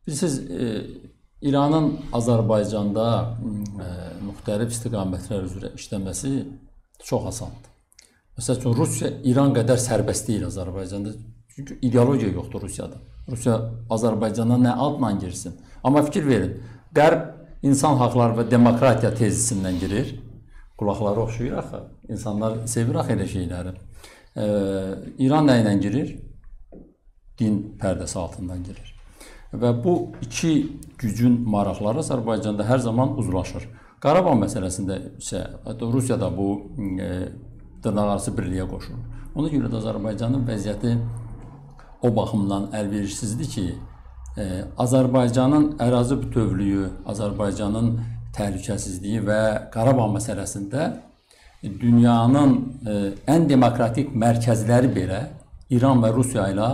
Bilirsiniz, İranın Azərbaycanda müxtəlif istiqamətlər üzrə işləməsi çox asandır. Məsəl üçün, Rusiya İran qədər sərbəst deyil Azərbaycanda. Çünki ideologiya yoxdur Rusiyada. Rusiya Azərbaycana nə adla girsin? Amma fikir verin, Qərb insan haqları və demokratiya tezisindən girir. Qulaqları oxşuyur axı. İnsanlar sevir axı elə şeyləri. İran nə ilə girir? Din pərdəsi altından girir. Və bu iki gücün maraqları Azərbaycanda hər zaman uzlaşır. Qarabağ məsələsində isə Rusiyada bu dırnaqarası birliyə qoşulur. Ona görə də Azərbaycanın vəziyyəti o baxımdan əlverişsizdir ki, Azərbaycanın ərazi bütövlüyü, Azərbaycanın təhlükəsizliyi və Qarabağ məsələsində dünyanın ən demokratik mərkəzləri belə İran və Rusiya ilə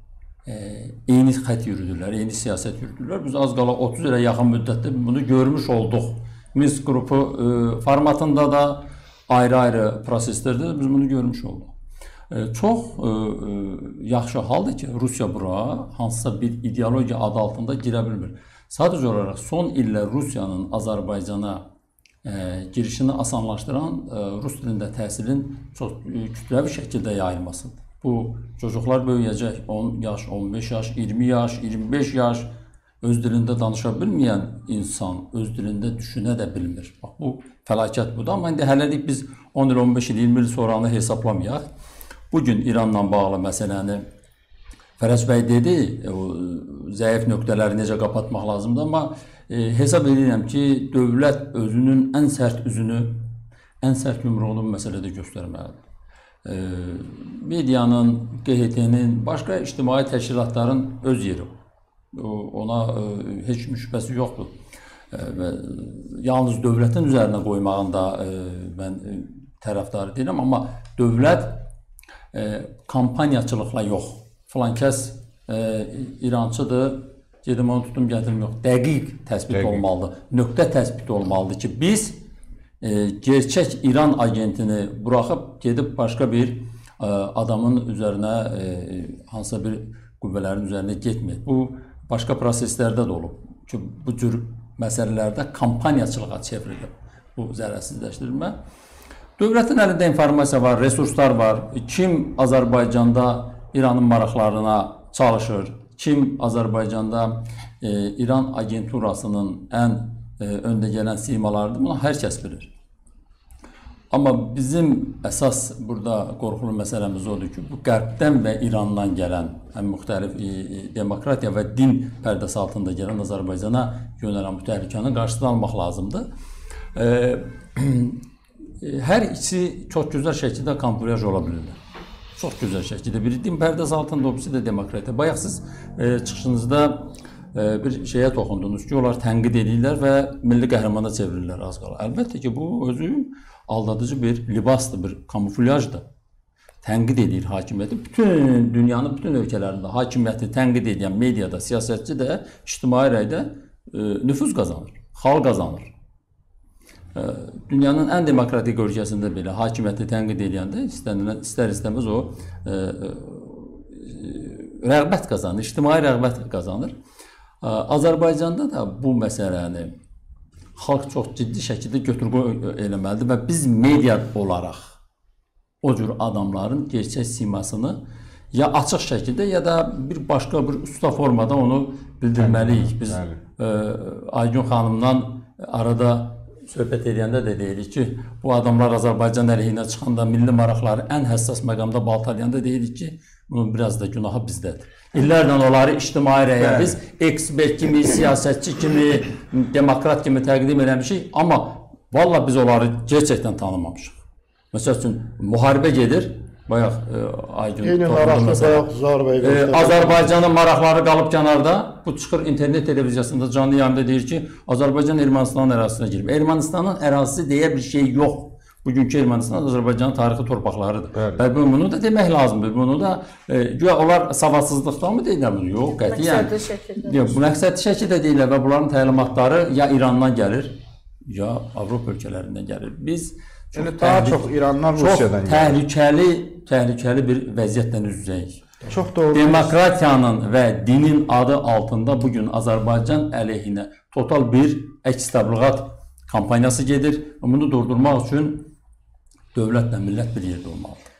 eyni xət yürüdürlər, eyni siyasət yürüdürlər. Biz az qala 30 ilə yaxın müddətdə bunu görmüş olduq. Minsk qrupu formatında da ayrı-ayrı proseslərdə biz bunu görmüş olduq. Çox yaxşı haldır ki, Rusiya bura hansısa bir ideologiya adı altında girə bilmir. Sadəcə olaraq son illər Rusiyanın Azərbaycana girişini asanlaşdıran Rus dilində təhsilin çox kütləvi şəkildə yayılmasıdır. Bu, çocuklar böyüyəcək 10 yaş, 15 yaş, 20 yaş, 25 yaş öz dilində danışa bilməyən insan öz dilində düşünə də bilmir. Bax, bu fəlakət budur. Amma indi hələlik biz 10 il, 15 il, 20 il sonranı hesaplamayaq. Bugün İranla bağlı məsələni Fərəc bəy dedi, zəif nöqtələri necə qapatmaq lazımdır. Amma hesab edirəm ki, dövlət özünün ən sərt üzünü, ən sərt yumruğunu bu məsələdə göstərməlidir. Medianın, QHT-nin, başqa ictimai təşkilatların öz yeri. Ona heç şübhəsi yoxdur. Yalnız dövlətin üzərinə qoymağında mən tərəfdarı deyirəm, amma dövlət kampaniyaçılıqla yox. Filan kəs İrançıdır, gedim onu tutum gətirim yox. Dəqiq təsbit olmalıdır, nöqtə təsbit olmalıdır ki, biz gerçək İran agentini buraxıb gedib başqa bir adamın üzərinə, hansısa bir qüvvələrin üzərinə getməyək. Bu, başqa proseslərdə də olub ki, bu cür məsələlərdə kampaniyaçılığa çevrilir bu zərərsizləşdirilmə. Dövlətin əlində informasiya var, resurslar var. Kim Azərbaycanda İranın maraqlarına çalışır, kim Azərbaycanda İran agenturasının ən öndə gələn simalardır, bunu hər kəs bilir. Amma bizim əsas burada qorxulu məsələmiz odur ki, bu Qərbdən və İrandan gələn həm müxtəlif demokratiya və din pərdəsi altında gələn Azərbaycana yönələn bu təhlükənin qarşısını almaq lazımdır. Hər ikisi çox gözəl şəkildə kamuflyaj ola bilirlər. Çox gözəl şəkildə. Biri din pərdəsi altında, o birisi də demokratiya. Bayaq siz çıxışınızda bir şeyə toxundunuz ki, onlar tənqid edirlər və milli qəhrəmana çevirirlər az qala. Əlbəttə ki, bu özü aldadıcı bir libasdır, bir kamuflyajdır. Tənqid edir hakimiyyəti. Bütün dünyanın bütün ölkələrində hakimiyyəti tənqid edən mediada, siyasətçi də, ictimai rəydə nüfuz qazanır, xalq qazanır. Dünyanın ən demokratik ölkəsində belə hakimiyyəti tənqid edəndə istər-istəməz o rəğbət qazanır, ictimai rəğbət qazanır. Azərbaycanda da bu məsələni xalq çox ciddi şəkildə götür-qoy eləməlidir və biz media olaraq o cür adamların gerçək simasını ya açıq şəkildə, ya da bir başqa bir usta formada onu bildirməliyik. Biz Aygün xanımdan arada söhbət edəndə də deyirik ki, bu adamlar Azərbaycan əleyhinə çıxanda milli maraqları ən həssas məqamda baltalayanda deyirik ki, bunun biraz da günahı bizdədir. İllərlə onları ictimai rəyə biz ekspert kimi, siyasətçi kimi, demokrat kimi təqdim eləmişik, amma valla biz onları gerçəkdən tanımamışıq. Məsəl üçün, müharibə gedir, bayaq Aygün Azərbaycanın maraqları qalıb kənarda, bu çıxır internet televiziyasında canlı yayımda deyir ki, Azərbaycan Ermənistanın ərazisinə girib. Ermənistanın ərazisi deyə bir şey yox. Bugünkü Ermənistan Azərbaycanın tarixi torpaqlarıdır. Və bunu da demək lazımdır. Bunu da, onlar savadsızlıqdan mı deyirlər bunu? Yox, qətiyyən. Bu məqsədli şəkildə deyirlər və bunların təlimatları ya İrandan gəlir, ya Avropa ölkələrindən gəlir. Biz daha çox İrandan, Rusiyadan gəlir. Təhlükəli bir vəziyyətlə üz-üzəyik. Çok doğru. Demokratiyanın ve dinin adı altında bugün Azərbaycan əleyhinə total bir əks təbliğat kampanyası gedir. Bunu durdurmaq üçün dövlətlə millət bir yerdə olmalıdır.